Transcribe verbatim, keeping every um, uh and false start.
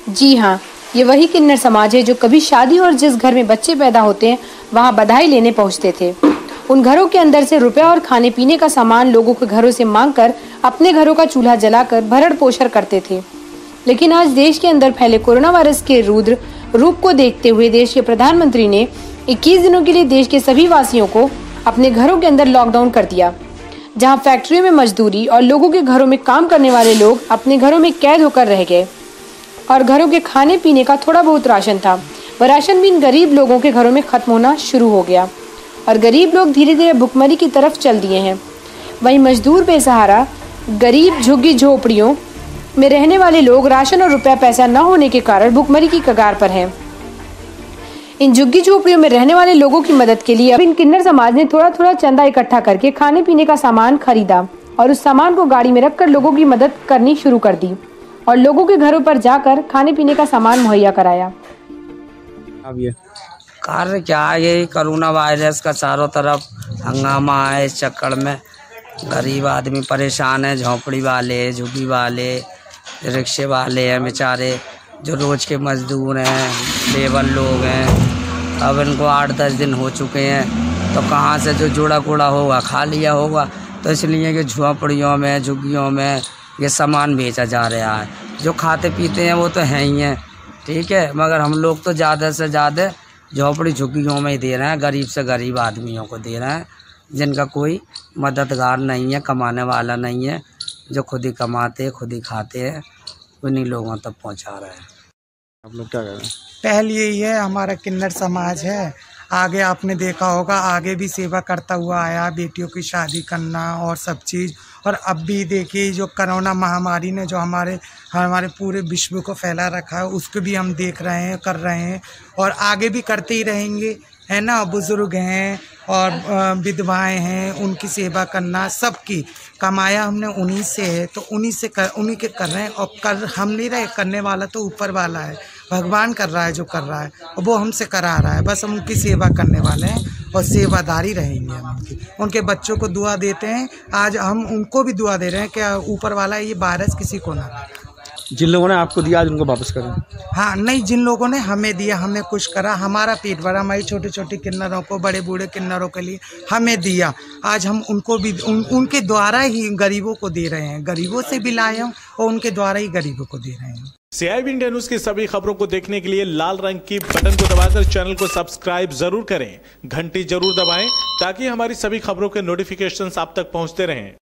जी हाँ, ये वही किन्नर समाज है जो कभी शादी और जिस घर में बच्चे पैदा होते हैं वहाँ बधाई लेने पहुँचते थे। उन घरों के अंदर से रुपया और खाने पीने का सामान लोगों के घरों से मांगकर अपने घरों का चूल्हा जलाकर भरण पोषण करते थे। लेकिन आज देश के अंदर फैले कोरोना वायरस के रुद्र रूप को देखते हुए देश के प्रधानमंत्री ने इक्कीस दिनों के लिए देश के सभी वासियों को अपने घरों के अंदर लॉकडाउन कर दिया। जहां फैक्ट्रियों में मजदूरी और लोगों के घरों में काम करने वाले लोग अपने घरों में कैद होकर रह गए और घरों के खाने पीने का थोड़ा बहुत राशन था, वह राशन भी इन गरीब लोगों के घरों में खत्म होना शुरू हो गया और गरीब लोग धीरे धीरे भुखमरी की तरफ चल दिए हैं। वहीं मजदूर बेसहारा गरीब झुग्गी झोपड़ियों में रहने वाले लोग राशन और रुपया पैसा न होने के कारण भुखमरी की कगार पर हैं। इन झुग्गी झोपड़ियों में रहने वाले लोगों की मदद के लिए अब इन किन्नर समाज ने थोड़ा थोड़ा चंदा इकट्ठा करके खाने पीने का सामान खरीदा और उस सामान को गाड़ी में रखकर लोगों की मदद करनी शुरू कर दी और लोगों के घरों पर जाकर खाने पीने का सामान मुहैया कराया। अब ये कार्य क्या है, ये कोरोना वायरस का चारों तरफ हंगामा है। इस चक्कर में गरीब आदमी परेशान है, झोंपड़ी वाले, झुग्गी वाले, रिक्शे वाले हैं बेचारे, जो रोज के मजदूर हैं, लेबर लोग हैं। अब इनको आठ दस दिन हो चुके हैं तो कहाँ से जो जोड़ा कूड़ा होगा खा लिया होगा, तो इसलिए कि झोंपड़ियों में झुग्गियों में ये सामान बेचा जा रहा है। जो खाते पीते हैं वो तो हैं ही हैं, ठीक है, मगर हम लोग तो ज़्यादा से ज़्यादा झोंपड़ी झुग्गियों में ही दे रहे हैं, गरीब से गरीब आदमियों को दे रहे हैं जिनका कोई मददगार नहीं है, कमाने वाला नहीं है, जो खुद ही कमाते खुद ही खाते हैं, उन्हीं लोगों तक पहुंचा रहे हैं। आप लोग क्या कर रहे हैं? पहल यही है, हमारा किन्नर समाज है, आगे आपने देखा होगा आगे भी सेवा करता हुआ आया, बेटियों की शादी करना और सब चीज़। और अब भी देखिए जो कोरोना महामारी ने जो हमारे हमारे पूरे विश्व को फैला रखा है, उसको भी हम देख रहे हैं, कर रहे हैं और आगे भी करते ही रहेंगे, है ना। बुज़ुर्ग हैं और विधवाएं हैं, उनकी सेवा करना, सबकी कमाया हमने उन्हीं से है, तो उन्हीं से कर उन्हीं के कर रहे हैं। और कर हम नहीं रहे, करने वाला तो ऊपर वाला है, भगवान कर रहा है जो कर रहा है, और वो हमसे करा रहा है। बस हम उनकी सेवा करने वाले हैं और सेवादारी रहेंगे हम उनकी। उनके बच्चों को दुआ देते हैं, आज हम उनको भी दुआ दे रहे हैं कि ऊपर वाला ये वायरस किसी को ना लगे। जिन लोगों ने आपको दिया आज उनको वापस करें। हाँ नहीं, जिन लोगों ने हमें दिया, हमें कुछ करा, हमारा पेट भरा, हमारी छोटे छोटे किन्नरों को, बड़े बूढ़े किन्नरों के लिए हमें दिया, आज हम उनको भी उन, उनके द्वारा ही गरीबों को दे रहे हैं। गरीबों से भी लाए हम और उनके द्वारा ही गरीबों को दे रहे हैं। सीआईबी इंडिया न्यूज की सभी खबरों को देखने के लिए लाल रंग की बटन को दबाकर चैनल को सब्सक्राइब जरूर करें, घंटी जरूर दबाएं ताकि हमारी सभी खबरों के नोटिफिकेशंस आप तक पहुंचते रहें।